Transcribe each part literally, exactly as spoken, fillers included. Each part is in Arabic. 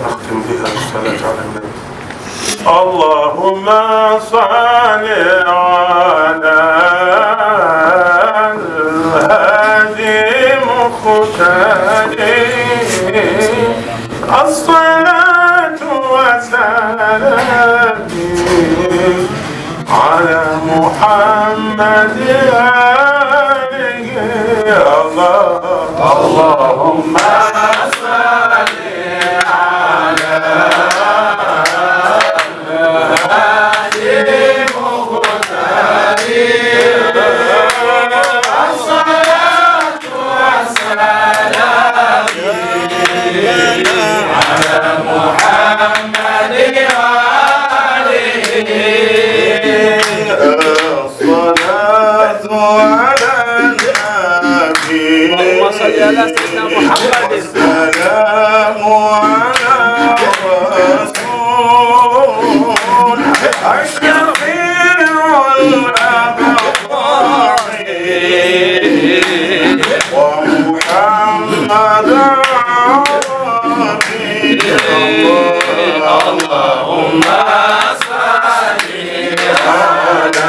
نختم بها الصلاة على النبي. اللهم صل على الهادي مختاري الصلاة والسلام على محمد آله. الله اللهم صل على الهادي مختاري الصلاة والسلام على محمد آله. الصلاة على النبي اللهم صل على سيدنا محمد السلام على الرسول الشفيع والأبرار ومحمد عربي. اللهم صل على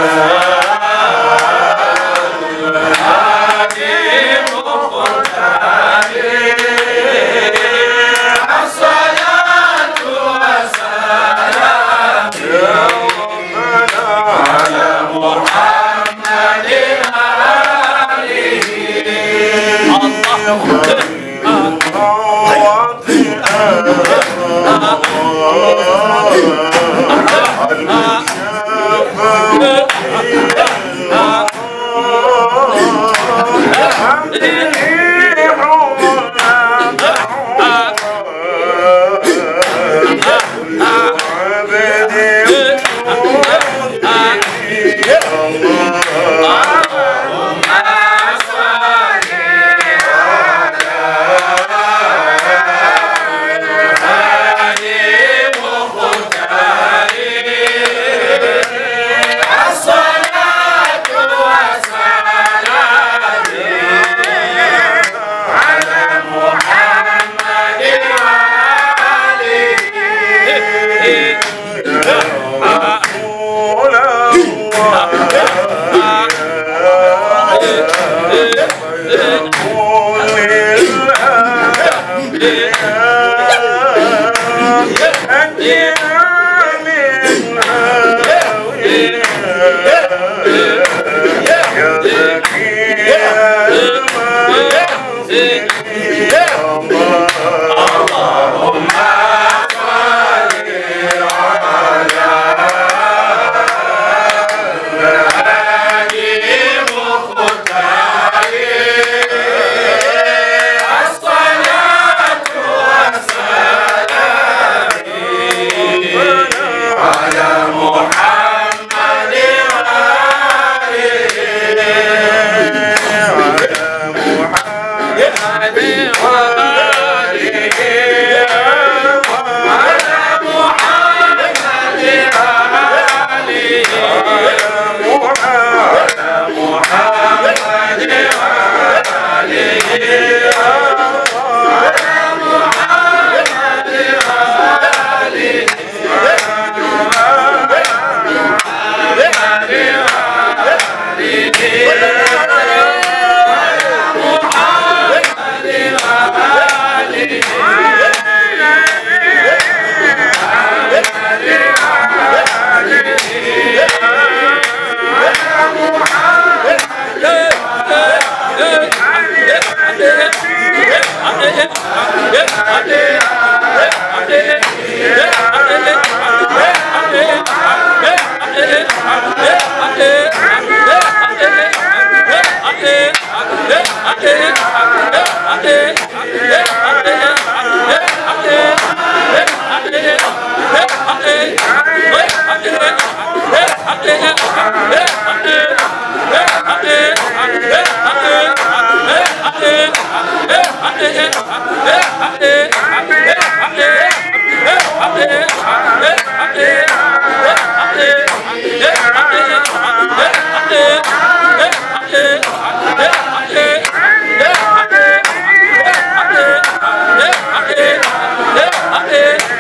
Yeah.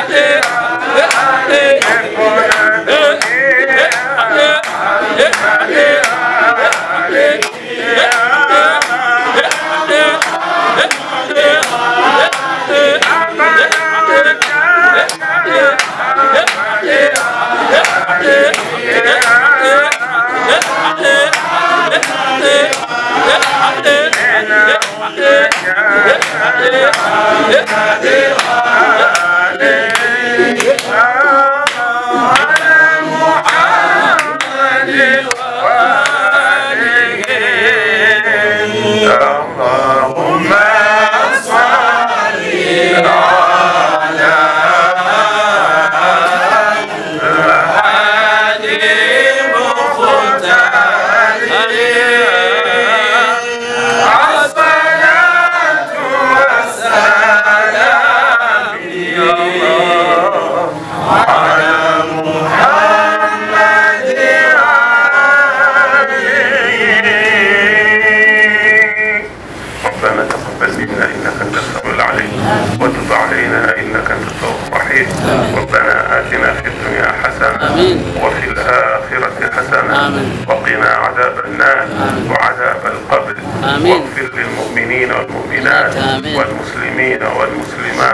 وفي الآخرة حسنة وقنا عذاب النار وعذاب القبر واغفر للمؤمنين والمؤمنات والمسلمين والمسلمات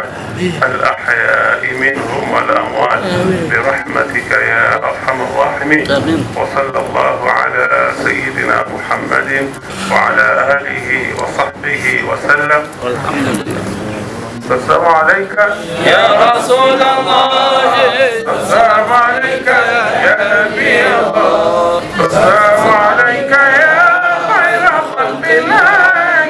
الأحياء منهم والأموات برحمتك يا أرحم الراحمين. وصلى الله على سيدنا محمد وعلى آله وصحبه وسلم والحمد لله. السلام عليك يا رسول الله، السلام عليك يا نبي الله، السلام عليك يا خير خلق الله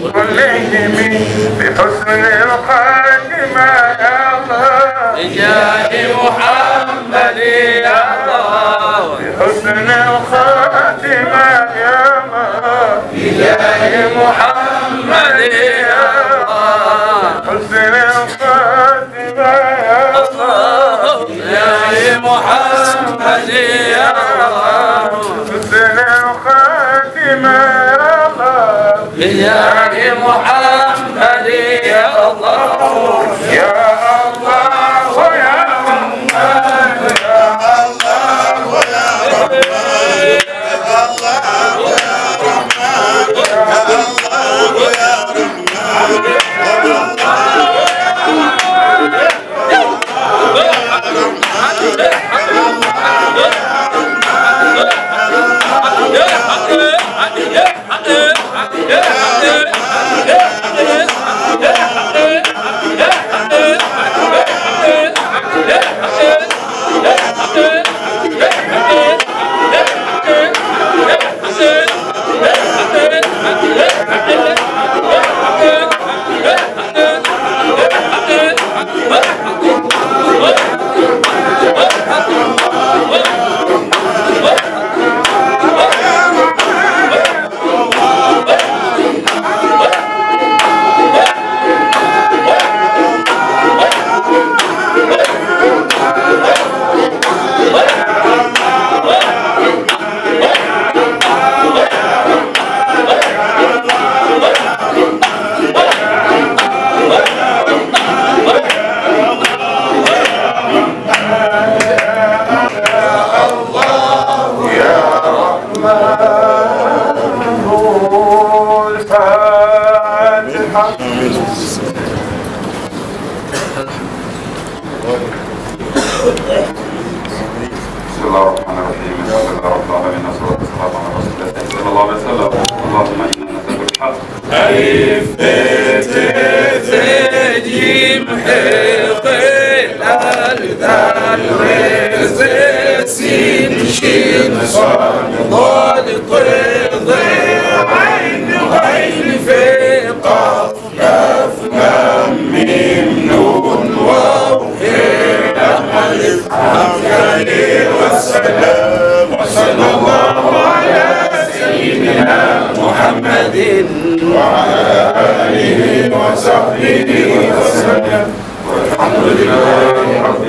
كلهم بحسن الخاتمة يا الله، بجاه محمد يا الله، بحسن الخاتمة يا الله، بجاه محمد يا الله، حسن الخاتمة يا الله، بجاه محمد يا الله، حسن الخاتمة يا الله، بجاه محمد يا الله، يا الله يا رحمن يا الله يا رحمن يا الله يا رحمن يا الله يا بسم الله الرحمن الرحيم. الحمد لله رب العالمين والصلاة والسلام على رسول الله صلى الله عليه وسلم. اللهم إنا نسألك الحق. ألف ب ت ث ج ح ق دال دال ر ز س ش صاد ضاد ط ض عين غين ف قاف كاف لام ميم نون واو ه ألف حمد والسلام وصلى الله على سيدنا محمد وعلى آله وصحبه وسلم والحمد لله رب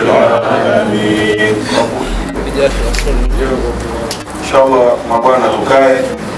العالمين. Inshallah mabwana tukae.